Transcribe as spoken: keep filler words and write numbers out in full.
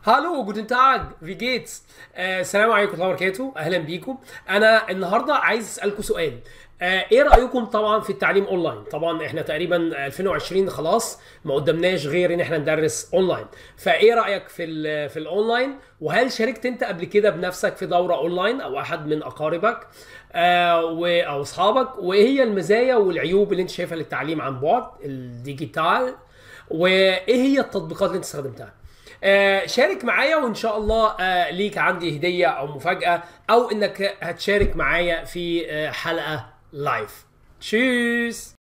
هالو جوتن تاج في جيتس. آه، السلام عليكم ورحمه الله وبركاته، اهلا بيكم. انا النهارده عايز اسالكم سؤال. آه، ايه رايكم طبعا في التعليم اونلاين؟ طبعا احنا تقريبا ألفين وعشرين خلاص، ما قدامناش غير ان احنا ندرس اونلاين. فايه رايك في ال في الاونلاين؟ وهل شاركت انت قبل كده بنفسك في دوره اونلاين او احد من اقاربك آه و- او اصحابك؟ وايه هي المزايا والعيوب اللي انت شايفها للتعليم عن بعد الديجيتال؟ وايه هي التطبيقات اللي انت استخدمتها؟ آه، شارك معايا وان شاء الله آه، ليك عندي هدية او مفاجأة، او انك هتشارك معايا في آه، حلقة لايف. تشيس.